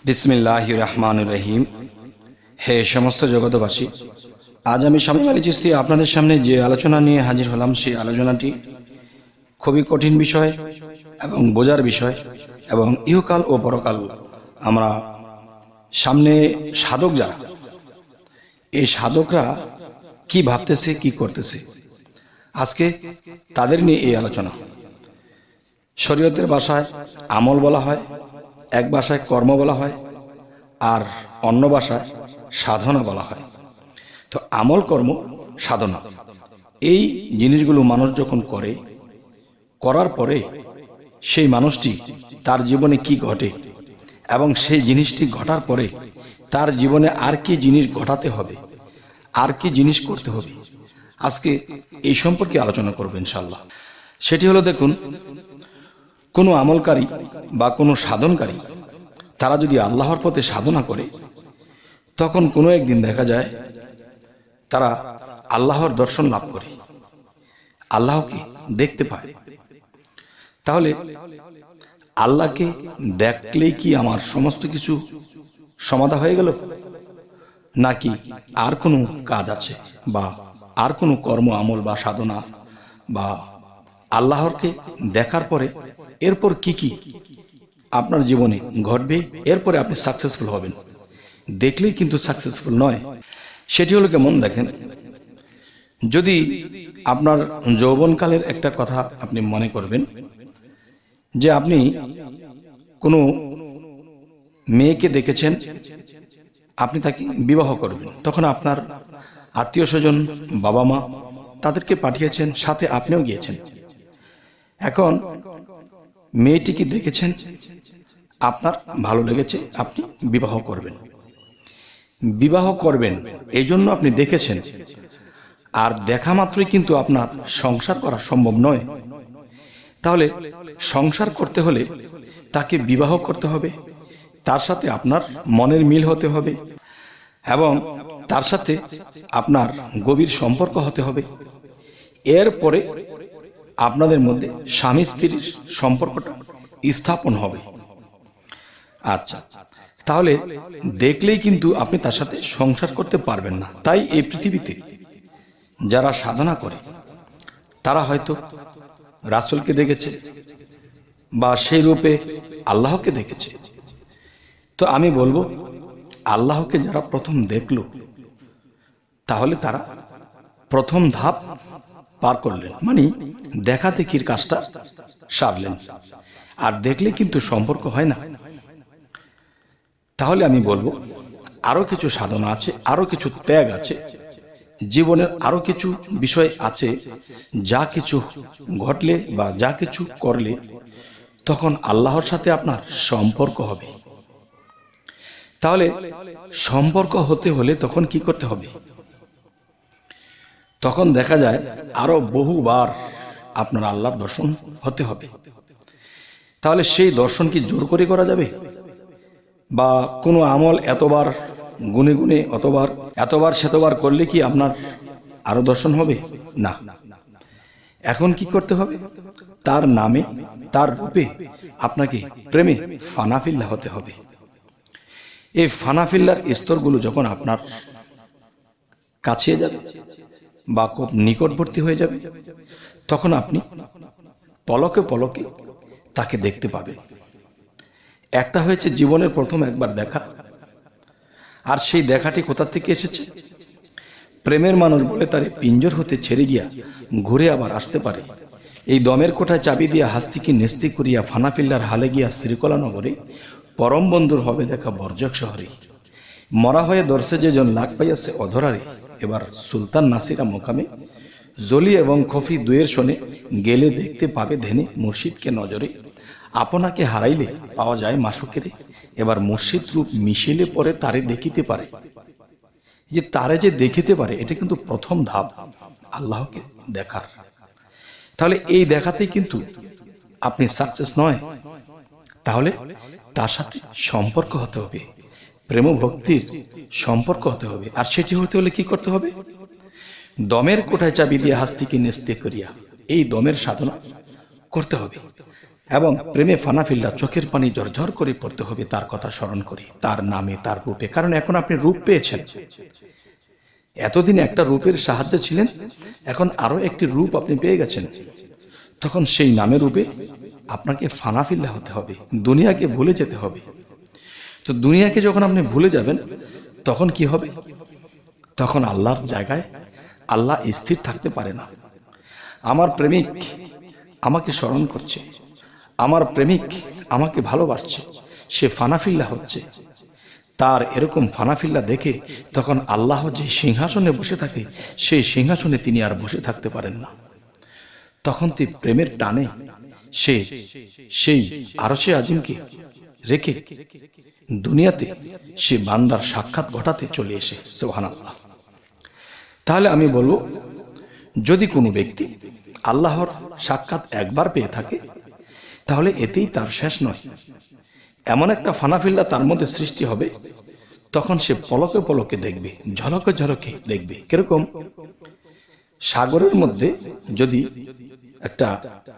বিসমিল্লাহির রহমানির রহিম। হে সমস্ত জগতবাসী, আজ আমি শামীম আলী চিশতি আপনাদের সামনে যে আলোচনা নিয়ে হাজির হলাম, সেই আলোচনাটি খুবই কঠিন বিষয় এবং বোঝার বিষয়, এবং ইহকাল ও পরকাল আমরা সামনে সাধক যারা, এই সাধকরা কি ভাবতেছে, কি করতেছে, আজকে তাদের নিয়ে এই আলোচনা। শরীয়তের ভাষায় আমল বলা হয়, এক ভাষায় কর্ম বলা হয়, আর অন্য ভাষায় সাধনা বলা হয়। তো আমল, কর্ম, সাধনা, এই জিনিসগুলো মানুষ যখন করে, করার পরে সেই মানুষটি তার জীবনে কি ঘটে এবং সেই জিনিসটি ঘটার পরে তার জীবনে আর কি জিনিস ঘটাতে হবে, আর কি জিনিস করতে হবে, আজকে এই সম্পর্কে আলোচনা করব ইনশাআল্লাহ। সেটি হলো, দেখুন, কোনো আমলকারী বা কোনো সাধনকারী তারা যদি আল্লাহর পথে সাধনা করে, তখন কোনো একদিন দেখা যায় তারা আল্লাহর দর্শন লাভ করে, আল্লাহকে দেখতে পায়। তাহলে আল্লাহকে দেখলেই কি আমার সমস্ত কিছু সমাধা হয়ে গেল, নাকি আর কোনো কাজ আছে, বা আর কোনো কর্ম, আমল বা সাধনা, বা আল্লাহরকে দেখার পরে এরপর কি কি আপনার জীবনে ঘটবে, এরপরে আপনি সাকসেসফুল হবেন? দেখলেই কিন্তু সাকসেসফুল নয়। সেটি হলো কেমন, দেখেন, যদি আপনার যৌবনকালের একটা কথা আপনি মনে করবেন, যে আপনি কোনো মেয়েকে দেখেছেন, আপনি তাকে বিবাহ করবেন, তখন আপনার আত্মীয় স্বজন, বাবা মা, তাদেরকে পাঠিয়েছেন, সাথে আপনিও গিয়েছেন। এখন মেয়েটিকে দেখেছেন, আপনার ভালো লেগেছে, আপনি বিবাহ করবেন। বিবাহ করবেন এই জন্য আপনি দেখেছেন, আর দেখা মাত্রই কিন্তু আপনার সংসার করা সম্ভব নয়। তাহলে সংসার করতে হলে তাকে বিবাহ করতে হবে, তার সাথে আপনার মনের মিল হতে হবে, এবং তার সাথে আপনার গভীর সম্পর্ক হতে হবে। এরপরে আপনাদের মধ্যে স্বামী স্ত্রীর সম্পর্কটা স্থাপন হবে। আচ্ছা, তাহলে দেখলেই কিন্তু আপনি তার সাথে সংসার করতে পারবেন না। তাই এই পৃথিবীতে যারা সাধনা করে, তারা হয়তো রাসূলকে দেখেছে, বা সেই রূপে আল্লাহকে দেখেছে। তো আমি বলবো, আল্লাহকে যারা প্রথম দেখলো, তাহলে তারা প্রথম ধাপ পার করলেন, মানে দেখা দেখির কাজটা সারলেন। আর দেখলে কিন্তু সম্পর্ক হয় না। তাহলে আমি বলবো, আরো কিছু সাধনা আছে, আরো কিছু ত্যাগ আছে, জীবনের আরো কিছু বিষয় আছে, যা কিছু ঘটলে বা যা কিছু করলে তখন আল্লাহর সাথে আপনার সম্পর্ক হবে। তাহলে সম্পর্ক হতে হলে তখন কি করতে হবে? তখন দেখা যায় আরো বহুবার আপনার আল্লাহর দর্শন হতে হবে। তাহলে সেই দর্শন কি জোর করে করা যাবে? বা কোনো আমল এতবার গুনে গুনে এতবার শতবার করলে কি আপনার আরো দর্শন হবে? না। এখন কি করতে হবে? তার নামে, তার রূপে আপনাকে প্রেমে ফানাফিল্লা হতে হবে। এই ফানাফিল্লার স্তরগুলো যখন আপনার কাছে যাবে বা খুব নিকটবর্তী হয়ে যাবে, তখন আপনি পলকে পলকে তাকে দেখতে পাবেন। একটা হয়েছে জীবনের প্রথম একবার দেখা, আর সেই দেখাটি কোথা থেকে এসেছে? প্রেমের মানুষ বলে তারে পিঞ্জর হতে ছেড়ে গিয়া ঘুরে আবার আসতে পারে। এই দমের কোঠায় চাবি দিয়া হাস্তিকে নেস্তি করিয়া ফানাফিল্লার হালে গিয়া শ্রীকলা নগরে পরম বন্ধুর হবে দেখা বর্জক শহরে। মরা হয়ে দর্শে যে জন লাগ পাইয়াছে অধরারে, এবার সুলতান নাসিরা মোকামে জলি এবং খফি দুয়ের শোনে গেলে দেখতে পাবে ধেনে মুর্শিদকে নজরে। আপনাকে হারাইলে পাওয়া যায় মাসুকেরে, এবার মুর্শিদ রূপ মিশিলে পরে তারে দেখিতে পারে। যে তারে যে দেখিতে পারে, এটা কিন্তু প্রথম ধাপ আল্লাহকে দেখার। তাহলে এই দেখাতেই কিন্তু আপনি সাকসেস নয়। তাহলে তার সাথে সম্পর্ক হতে হবে, প্রেম ভক্তির সম্পর্ক হতে হবে। আর সেটি হতে হলে কি করতে হবে? দমের কোঠায় চাবি দিয়ে হাস্তিকে নেস্তে করিয়া, এই দমের সাধনা করতে হবে। এবং প্রেমে ফানাফিল্লা চোখের পানি ঝরঝর করে পড়তে হবে তার কথা স্মরণ করে, তার নামে, তার রূপে। কারণ এখন আপনি রূপ পেয়েছেন, এতদিন একটা রূপের সাহায্যে ছিলেন, এখন আরো একটি রূপ আপনি পেয়ে গেছেন। তখন সেই নামের রূপে আপনাকে ফানাফিল্লা হতে হবে, দুনিয়াকে ভুলে যেতে হবে। তো দুনিয়াকে যখন আপনি ভুলে যাবেন তখন কি হবে? তখন আল্লাহর জায়গায় আল্লাহ স্থির থাকতে পারে না। আমার প্রেমিক আমাকে স্মরণ করছে, আমার প্রেমিক আমাকে ভালোবাসছে, সে ফানাফিল্লা হচ্ছে। তার এরকম ফানাফিল্লা দেখে তখন আল্লাহ যে সিংহাসনে বসে থাকে সেই সিংহাসনে তিনি আর বসে থাকতে পারেন না। তখন তিনি প্রেমের টানে সেই আরশে আজিমকে রেখে দুনিয়াতে সে বান্দার সাক্ষাৎ ঘটাতে চলে এসে, সুবহানাল্লাহ। তাহলে আমি বলবো, যদি কোনো ব্যক্তি আল্লাহর সাক্ষাৎ একবার পেয়ে থাকে তাহলে এতেই তার শেষ নয়। এমন একটা ফানাফিল্লা তার মধ্যে সৃষ্টি হবে, তখন সে পলকে পলকে দেখবে, ঝলকে ঝলকে দেখবে। কিরকম? সাগরের মধ্যে যদি একটা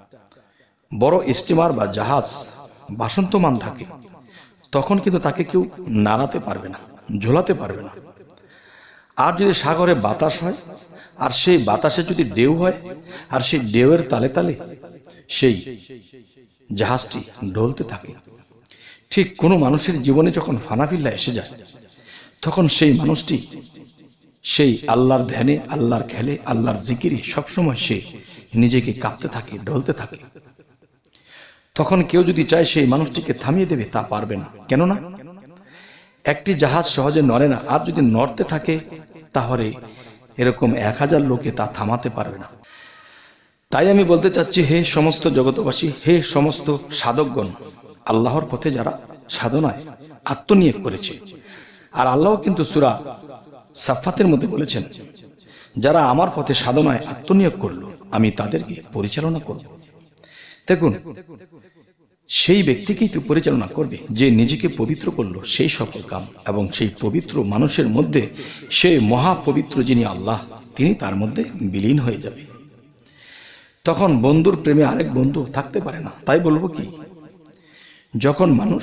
বড় স্টিমার বা জাহাজ ভাসন্তমান থাকে, তখন কিন্তু তাকে কেউ নাড়াতে পারবে না, ঝোলাতে পারবে না। আর যদি সাগরে বাতাস হয়, আর সেই বাতাসে যদি ঢেউ হয়, আর সেই ঢেউয়ের তালে তালে সেই জাহাজটি ঢলতে থাকে, ঠিক কোনো মানুষের জীবনে যখন ফানাফিল্লা এসে যায়, তখন সেই মানুষটি সেই আল্লাহর ধ্যানে, আল্লাহর খেলে, আল্লাহর জিকিরে সবসময় সে নিজেকে কাঁপতে থাকে, ঢলতে থাকে। তখন কেউ যদি চায় সেই মানুষটিকে থামিয়ে দেবে, তা পারবে না। কেননা একটি জাহাজ সহজে নড়ে না, আর যদি নড়তে থাকে তাহলে এরকম 1000 লোকে তা থামাতে পারবে না। তাই আমি বলতে চাচ্ছি, হে সমস্ত জগতবাসী, হে সমস্ত সাধকগণ, আল্লাহর পথে যারা সাধনায় আত্মনিয়োগ করেছে, আর আল্লাহ কিন্তু সূরা সাফফাতের মধ্যে বলেছেন, যারা আমার পথে সাধনায় আত্মনিয়োগ করলো আমি তাদেরকে পরিচালনা করব। দেখুন, সেই ব্যক্তিকেই তো পরিচালনা করবে যে নিজেকে পবিত্র করলো সেই সকল কাম, এবং সেই পবিত্র মানুষের মধ্যে সেই মহাপবিত্র যিনি আল্লাহ, তিনি তার মধ্যে বিলীন হয়ে যাবে। তখন বন্ধুর প্রেমে আরেক বন্ধু থাকতে পারে না। তাই বলবো কি, যখন মানুষ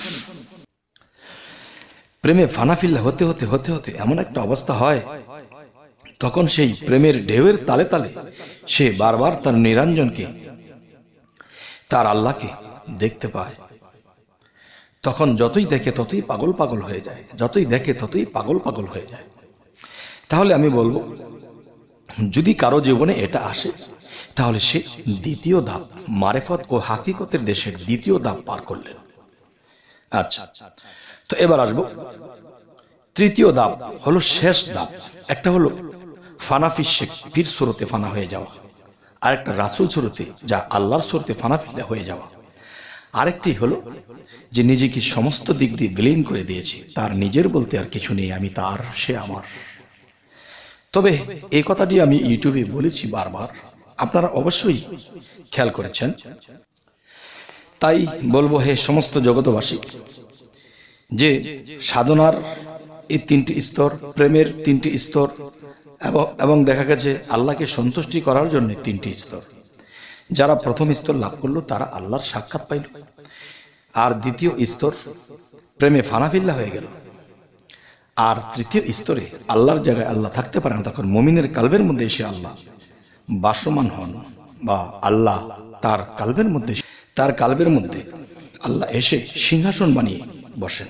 প্রেমে ফানাফিল্লা হতে হতে হতে হতে এমন একটা অবস্থা হয়, তখন সেই প্রেমের ঢেউয়ের তালে তালে সে বারবার তার নিরঞ্জনকে, তার আল্লাহকে দেখতে পায়। তখন যতই দেখে ততই পাগল পাগল হয়ে যায়, যতই দেখে ততই পাগল পাগল হয়ে যায়। তাহলে আমি বলবো, যদি কারো জীবনে এটা আসে, তাহলে সে দ্বিতীয় ধাপ, মারেফত ও হাকিকতের দেশের দ্বিতীয় ধাপ পার করলেন। আচ্ছা, তো এবার আসবো তৃতীয় ধাপ, হলো শেষ ধাপ। একটা হলো ফানাফি শেখ, পীর সুরতে ফানা হয়ে যাওয়া। আরেকটা রাসূল সুরতে, যা আল্লাহর সুরতে ফানাফিল্লা হয়ে যাওয়া। আরেকটি হলো যে নিজেকে সমস্ত দিক দিয়ে বিলীন করে দিয়েছে, তার নিজের বলতে আর কিছু নেই, আমি তার, সে আমার। তবে এই কথাটি আমি ইউটিউবে বলেছি বারবার, আপনারা অবশ্যই খেয়াল করেছেন। তাই বলবো, হে সমস্ত জগতবাসী, যে সাধনার এই 3টি স্তর, প্রেমের 3টি স্তর, এবং দেখা গেছে আল্লাহকে সন্তুষ্টি করার জন্য 3টি স্তর। যারা প্রথম স্তর লাভ করলো তারা আল্লাহর সাক্ষাৎ পাইল, আর দ্বিতীয় স্তর প্রেমে ফানাফিল্লা হয়ে গেল, আর তৃতীয় স্তরে আল্লাহর জায়গায় আল্লাহ থাকতে পারে না। তখন মুমিনের কালবের মধ্যে এসে আল্লাহ বাসমান হন, বা আল্লাহ তার কালবের মধ্যে আল্লাহ এসে সিংহাসন বানিয়ে বসেন।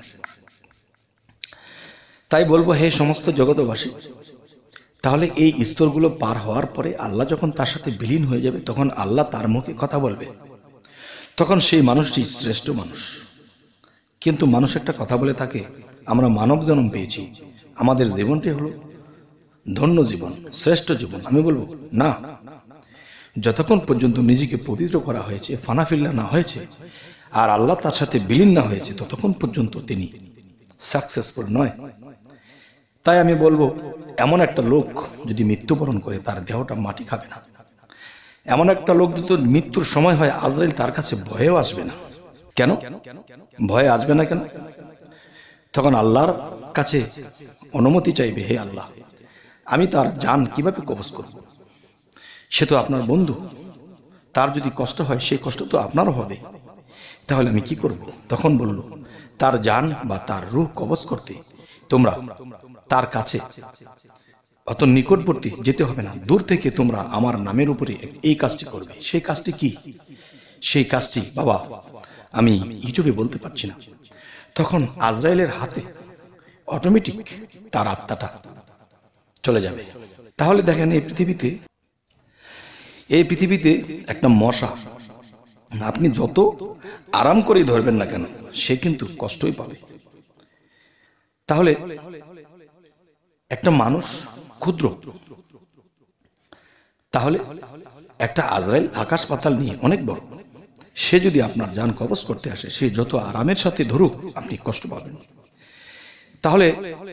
তাই বলবো, হে সমস্ত জগতবাসী, তাহলে এই স্তরগুলো পার হওয়ার পরে আল্লাহ যখন তার সাথে বিলীন হয়ে যাবে, তখন আল্লাহ তার মুখে কথা বলবে, তখন সেই মানুষটি শ্রেষ্ঠ মানুষ। কিন্তু মানুষ একটা কথা বলে থাকে, আমরা মানব জন্ম পেয়েছি, আমাদের জীবনটি হলো ধন্য জীবন, শ্রেষ্ঠ জীবন। আমি বলবো না, যতক্ষণ পর্যন্ত নিজেকে পবিত্র করা হয়েছে, ফানাফিল্লা না হয়েছে, আর আল্লাহ তার সাথে বিলীন না হয়েছে, ততক্ষণ পর্যন্ত তিনি সাকসেসফুল নয়। তাই আমি বলবো, এমন একটা লোক যদি মৃত্যুবরণ করে, তার দেহটা মাটি খাবে না। এমন একটা লোক যদি মৃত্যুর সময় হয়, আজরাইল তার কাছে ভয়েও আসবে না। কেন ভয়ে আসবে না? কেন? তখন আল্লাহর কাছে অনুমতি চাইবে, হে আল্লাহ, আমি তার জান কিভাবে কবজ করব? সে তো আপনার বন্ধু, তার যদি কষ্ট হয় সেই কষ্ট তো আপনারও হবে। তাহলে আমি কি করব? তখন বলল, তার জান বা তার রূহ কবজ করতে তোমরা তার কাছে অত নিকটবর্তী যেতে হবে না, দূর থেকে তোমরা আমার নামের উপরে এই কাজটি করবে। সেই কাজটি কি? সেই কাজটি বাবা আমি ইউটিউবে বলতে পারছি না। তখন আজরাইলের হাতে অটোমেটিক তার আত্মাটা চলে যাবে। তাহলে দেখেন, এই পৃথিবীতে একটা মশা আপনি যত আরাম করে ধরবেন না কেন, সে কিন্তু কষ্টই পাবে। তাহলে একটা মানুষ ক্ষুদ্র, তাহলে একটা আজরাইল আকাশ পাতাল নিয়ে অনেক বড়। সে যদি আপনার জান কবজ করতে আসে, সে যত আরামের সাথে ধরুক, আপনি কষ্ট পাবেন। তাহলে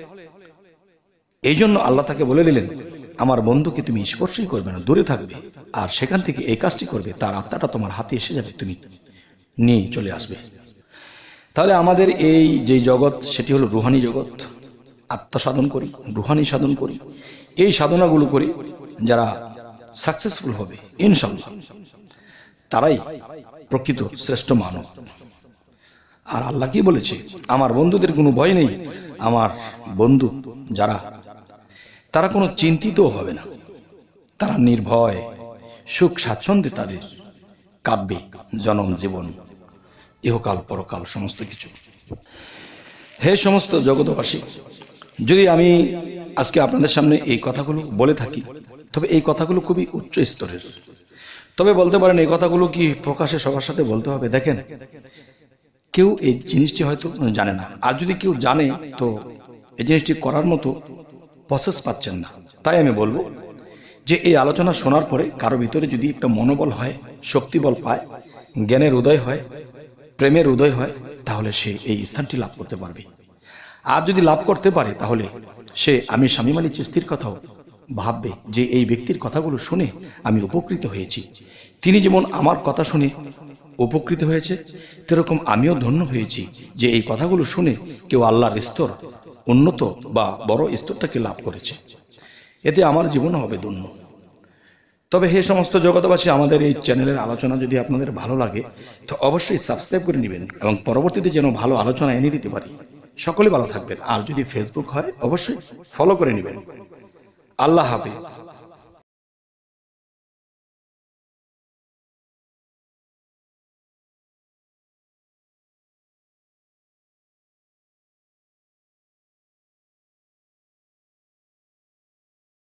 এই জন্য আল্লাহ তাকে বলে দিলেন, আমার বন্ধুকে তুমি স্পর্শই করবে না, দূরে থাকবে, আর সেখান থেকে এই কাজটি করবে, তার আত্মাটা তোমার হাতে এসে যাবে, তুমি নিয়ে চলে আসবে। তাহলে আমাদের এই যে জগৎ, সেটি হলো রুহানি জগৎ। আত্মসাধন করি, রুহানি সাধন করি, এই সাধনাগুলো করি। যারা সাকসেসফুল হবে ইনশাআল্লাহ, তারাই প্রকৃত শ্রেষ্ঠ মানব। আর আল্লাহ কি বলেছে? আমার বন্ধুদের কোনো ভয় নেই। আমার বন্ধু যারা, তারা কোনো চিন্তিত হবে না, তারা নির্ভয় সুখ স্বাচ্ছন্দ্যে তাদের কাটবে জনম জীবন, ইহকাল পরকাল সমস্ত কিছু। হে সমস্ত জগৎবাসী, যদি আমি আজকে আপনাদের সামনে এই কথাগুলো বলে থাকি, তবে এই কথাগুলো খুবই উচ্চ স্তরের। তবে বলতে পারেন, এই কথাগুলো কি প্রকাশে সবার সাথে বলতে হবে? দেখেন, কেউ এই জিনিসটি হয়তো জানে না, আর যদি কেউ জানে তো এই জিনিসটি করার মতো প্রসেস পাচ্ছেন না। তাই আমি বলবো যে এই আলোচনা শোনার পরে কারো ভিতরে যদি একটা মনোবল হয়, শক্তিবল পায়, জ্ঞানের উদয় হয়, প্রেমের উদয় হয়, তাহলে সে এই স্থানটি লাভ করতে পারবে। আর যদি লাভ করতে পারে, তাহলে সে আমি শামীম আলী চিশতির কথাও ভাববে যে এই ব্যক্তির কথাগুলো শুনে আমি উপকৃত হয়েছি। তিনি যেমন আমার কথা শুনে উপকৃত হয়েছে, সেরকম আমিও ধন্য হয়েছি যে এই কথাগুলো শুনে কেউ আল্লাহর স্তর, উন্নত বা বড় স্তরটাকে লাভ করেছে। এতে আমার জীবন হবে ধন্য। তবে হে সমস্ত জগৎবাসী, আমাদের এই চ্যানেলের আলোচনা যদি আপনাদের ভালো লাগে, তো অবশ্যই সাবস্ক্রাইব করে নেবেন, এবং পরবর্তীতে যেন ভালো আলোচনা এনে দিতে পারি। সকলে ভালো থাকবেন। আর যদি ফেসবুক হয়, অবশ্যই ফলো করে নেবেন। আল্লাহ হাফিজ।